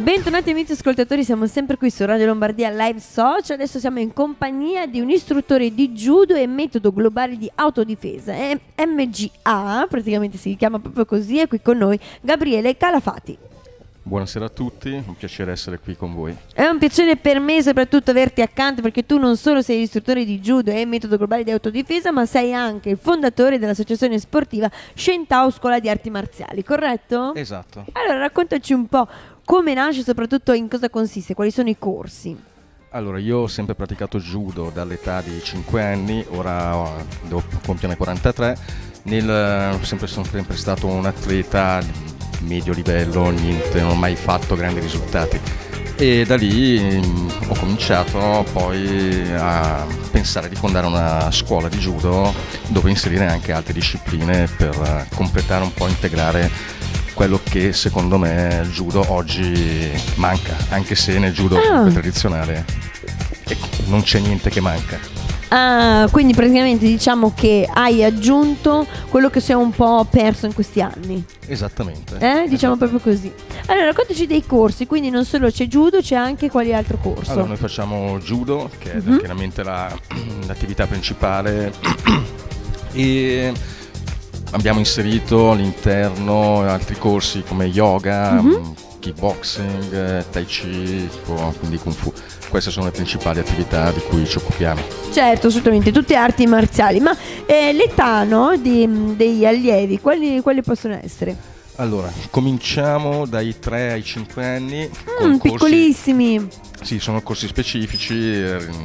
Bentornati amici ascoltatori, siamo sempre qui su Radio Lombardia Live Social. Adesso siamo in compagnia di un istruttore di judo e metodo globale di autodifesa, MGA, praticamente si chiama proprio così, è qui con noi Gabriele Calafati. Buonasera a tutti, un piacere essere qui con voi. È un piacere per me soprattutto averti accanto, perché tu non solo sei istruttore di judo e metodo globale di autodifesa, ma sei anche il fondatore dell'associazione sportiva Shentao Scuola di Arti Marziali, corretto? Esatto. Allora raccontaci un po' come nasce, soprattutto in cosa consiste, quali sono i corsi. Allora, io ho sempre praticato judo dall'età di 5 anni, ora devo compiere 43, sono sempre stato un atleta di medio livello, niente, non ho mai fatto grandi risultati. E da lì ho cominciato poi a pensare di fondare una scuola di judo dove inserire anche altre discipline per completare un po', integrare quello che secondo me il judo oggi manca, anche se nel judo tradizionale non c'è niente che manca. Ah, quindi praticamente diciamo che hai aggiunto quello che si è un po' perso in questi anni. Esattamente. Diciamo proprio così. Allora raccontaci dei corsi, quindi non solo c'è judo, c'è anche quale altro corso? Allora, noi facciamo judo, che è chiaramente l'attività principale, e abbiamo inserito all'interno altri corsi come yoga, kickboxing, tai chi, quindi kung fu. Queste sono le principali attività di cui ci occupiamo. Certo, assolutamente, tutte arti marziali. Ma l'età, no, degli allievi, quali possono essere? Allora, cominciamo dai 3 ai 5 anni. Piccolissimi. Sì, sono corsi specifici,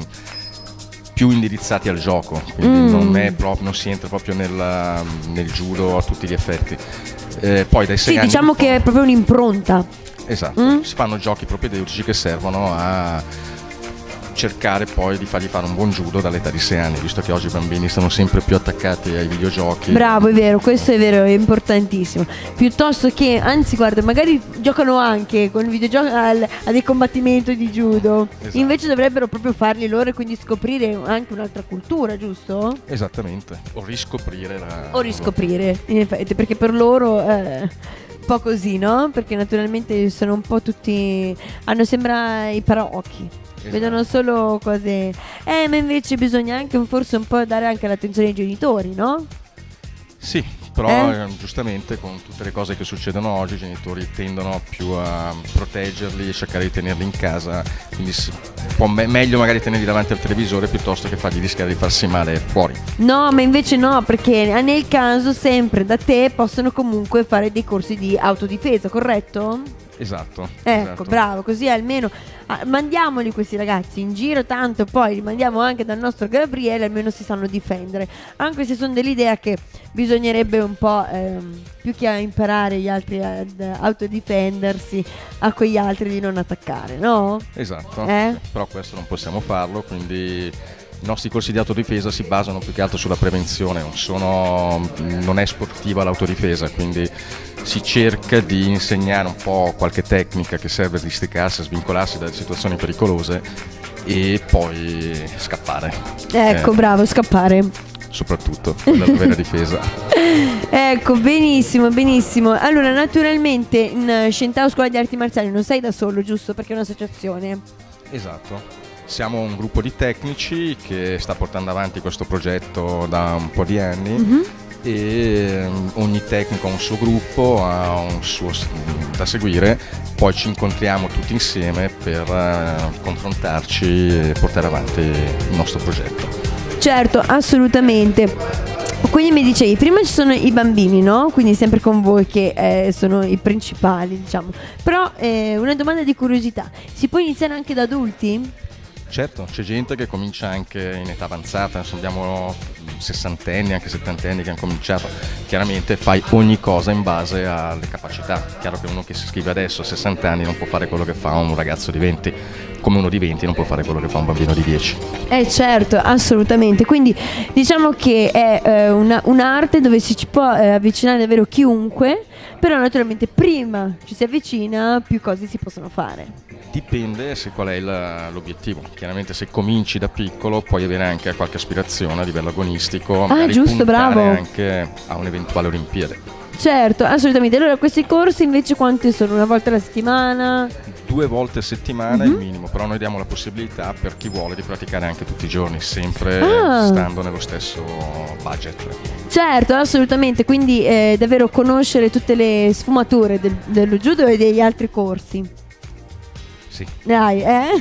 più indirizzati al gioco, quindi non si entra proprio nel judo a tutti gli effetti. Poi dai 6 anni diciamo che è proprio un'impronta. Esatto, si fanno giochi propedeutici che servono a cercare poi di fargli fare un buon judo dall'età di 6 anni, visto che oggi i bambini stanno sempre più attaccati ai videogiochi. Bravo, è vero, questo è vero, è importantissimo. Piuttosto che, anzi guarda, magari giocano anche con i videogiochi a dei combattimenti di judo. Esatto. Invece dovrebbero proprio farli loro e quindi scoprire anche un'altra cultura, giusto? Esattamente, o riscoprire in effetti, perché per loro un po' così, no? Perché naturalmente sono un po' tutti, sembra i paraocchi. Esatto. Vedono solo cose. Ma invece bisogna anche forse un po' dare anche l'attenzione ai genitori, no? Sì, però giustamente con tutte le cose che succedono oggi i genitori tendono più a proteggerli e cercare di tenerli in casa, quindi meglio magari tenerli davanti al televisore piuttosto che fargli rischiare di farsi male fuori. No, ma invece no, perché nel caso sempre da te possono comunque fare dei corsi di autodifesa, corretto? Esatto. Ecco, bravo, così almeno mandiamoli questi ragazzi in giro, tanto poi li mandiamo anche dal nostro Gabriele, almeno si sanno difendere, anche se sono dell'idea che bisognerebbe un po' più che a imparare gli altri ad autodifendersi, a quegli altri di non attaccare, no? Esatto, però questo non possiamo farlo, quindi i nostri corsi di autodifesa si basano più che altro sulla prevenzione, non è sportiva l'autodifesa, quindi si cerca di insegnare un po' qualche tecnica che serve a districarsi, a svincolarsi dalle situazioni pericolose e poi scappare. Ecco, bravo, scappare. Soprattutto la vera difesa. Ecco, benissimo, benissimo. Allora, naturalmente in Shentao Scuola di Arti Marziali non sei da solo, giusto? Perché è un'associazione. Esatto. Siamo un gruppo di tecnici che sta portando avanti questo progetto da un po' di anni e ogni tecnico ha un suo gruppo, ha un suo da seguire, poi ci incontriamo tutti insieme per confrontarci e portare avanti il nostro progetto. Certo, assolutamente. Quindi mi dicevi, prima ci sono i bambini, no? Quindi sempre con voi che sono i principali, diciamo. Però una domanda di curiosità, si può iniziare anche da adulti? Certo, c'è gente che comincia anche in età avanzata, abbiamo sessantenni, anche settantenni che hanno cominciato. Chiaramente fai ogni cosa in base alle capacità. Chiaro che uno che si iscrive adesso a 60 anni non può fare quello che fa un ragazzo di 20, come uno di 20 non può fare quello che fa un bambino di 10. Certo, assolutamente. Quindi diciamo che è un'arte dove si ci può avvicinare davvero chiunque, però naturalmente prima ci si avvicina più cose si possono fare. Dipende qual è l'obiettivo. Chiaramente se cominci da piccolo puoi avere anche qualche aspirazione a livello agonistico, magari giusto, bravo, anche a un'eventuale Olimpiade. Certo, assolutamente. Allora questi corsi invece quanti sono? Una volta alla settimana? 2 volte a settimana è il minimo, però noi diamo la possibilità per chi vuole di praticare anche tutti i giorni, sempre stando nello stesso budget. Certo, assolutamente, quindi davvero conoscere tutte le sfumature dello judo e degli altri corsi. Sì. Dai,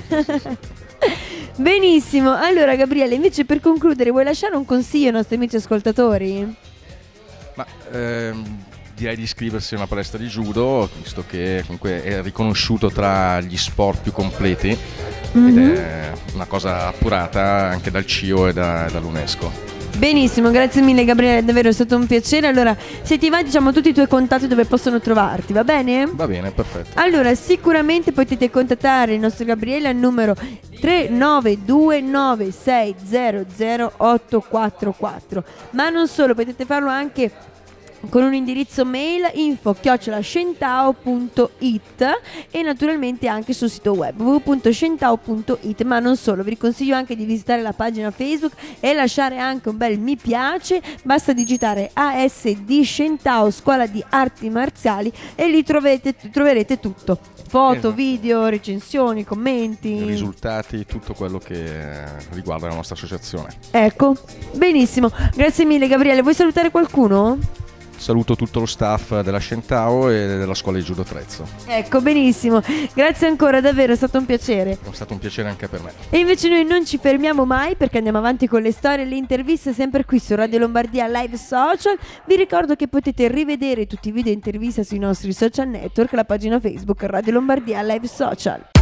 Benissimo, allora Gabriele, invece per concludere vuoi lasciare un consiglio ai nostri amici ascoltatori? Ma direi di iscriversi a una palestra di judo, visto che comunque è riconosciuto tra gli sport più completi ed è una cosa appurata anche dal CIO e dall'UNESCO. Benissimo, grazie mille Gabriele, davvero è stato un piacere. Allora, se ti va diciamo tutti i tuoi contatti dove possono trovarti, va bene? Va bene, perfetto. Allora, sicuramente potete contattare il nostro Gabriele al numero 39296000844, ma non solo, potete farlo anche con un indirizzo mail info@shentao.it e naturalmente anche sul sito web www.shentao.it. Ma non solo, vi consiglio anche di visitare la pagina Facebook e lasciare anche un bel mi piace. Basta digitare ASD Shentao Scuola di Arti Marziali e lì troverete tutto: foto, video, recensioni, commenti, risultati, tutto quello che riguarda la nostra associazione. Ecco, benissimo, grazie mille Gabriele. Vuoi salutare qualcuno? Saluto tutto lo staff della Shentao e della scuola di judo Trezzo. Ecco, benissimo, grazie ancora, davvero è stato un piacere. È stato un piacere anche per me. E invece noi non ci fermiamo mai, perché andiamo avanti con le storie e le interviste sempre qui su Radio Lombardia Live Social. Vi ricordo che potete rivedere tutti i video e interviste sui nostri social network, la pagina Facebook Radio Lombardia Live Social.